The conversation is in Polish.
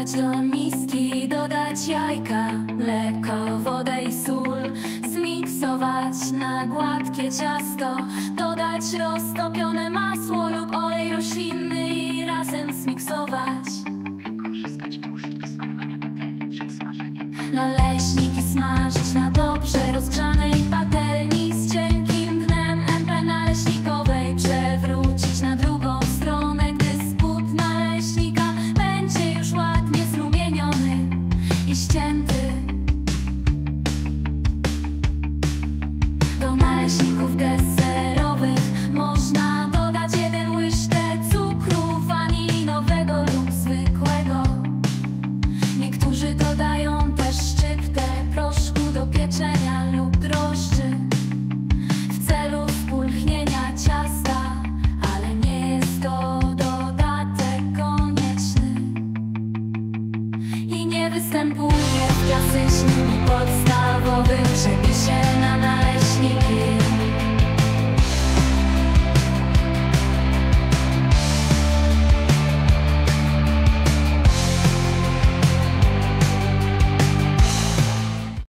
Wlać do miski, dodać jajka, mleko, wodę i sól. Zmiksować na gładkie ciasto, dodać roztopione masło lub olej roślinny i razem zmiksować. Wykorzystać tłuszcz do smarowania patelni przed smażeniem. Naleśniki smażyć na dobrze rozgrzanej patelni z cienkim dnem empę naleśnikowej. Przewrócić na drugą stronę, gdy spód naleśnika będzie już ładnie zrumieniony i ścięty. Do naleśników deserowych można dodać 1 łyżkę cukru wanilinowego lub zwykłego. Niektórzy dodają też szczyptę proszku do pieczenia lub drożdży w celu spulchnienia ciasta, ale nie jest to dodatek konieczny i nie występuje